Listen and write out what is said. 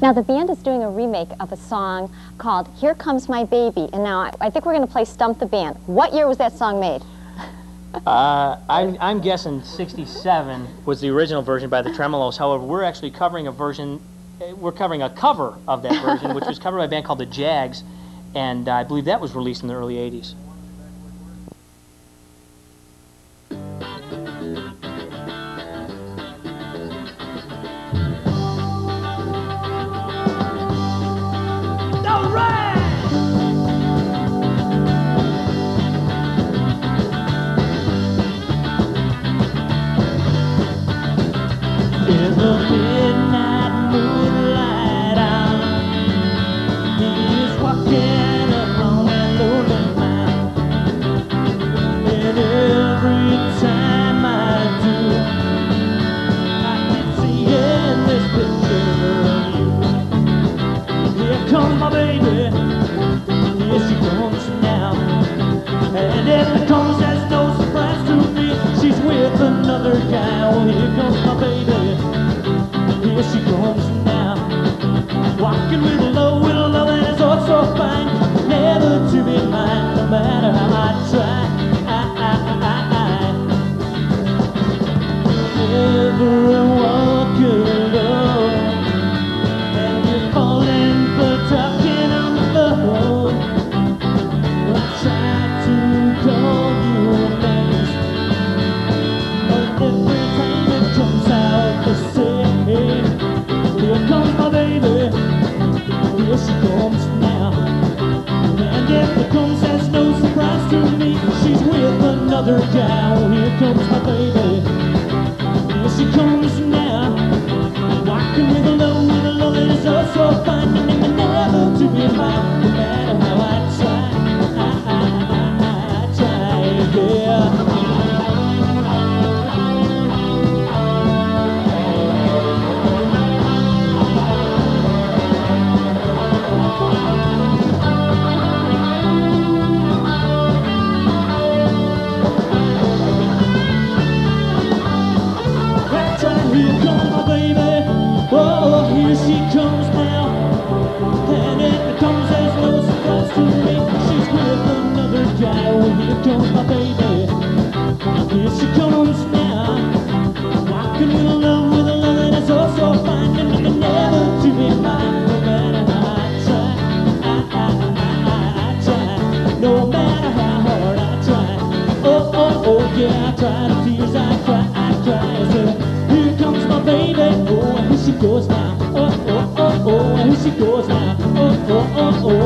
Now the band is doing a remake of a song called Here Comes My Baby, and now I think we're going to play Stump the Band. What year was that song made? I'm guessing 67 was the original version by the Tremeloes. However, we're actually covering a version, we're covering a cover of that version, which was covered by a band called the Jags, and I believe that was released in the early 80s. There's a midnight moonlight out. He's walking along that lonely mile. And every time I do, I keep seeing this picture of you. Here comes my baby, here she comes now. And if it comes as no surprise to me, she's with another guy. Well, here comes my baby, here she comes now. Walking with a love that is oh so fine, never to be mine, no matter how I try. Never walk alone, and you're falling for talking on the phone. I try to call you names, but every time it comes out the same. Here comes my baby, here she comes now. And if it comes as no surprise to me, she's with another guy. Oh, here comes my baby, here she comes now. Walking with a love that is oh so fine, and never to be mine, no matter how I try, yeah. Here comes my baby, oh, here she comes now. And if it comes as no surprise to me, she's with another guy. Oh, here comes my baby, here she comes now. Walking with a love that is oh so fine, and never to be mine, no matter how I try, no matter how hard I try. Oh, oh, oh, yeah, I try, the tears I cry, so here comes my baby, oh, and here she goes now. Oh, oh, oh, oh, and here she goes now. Oh, oh, oh, oh,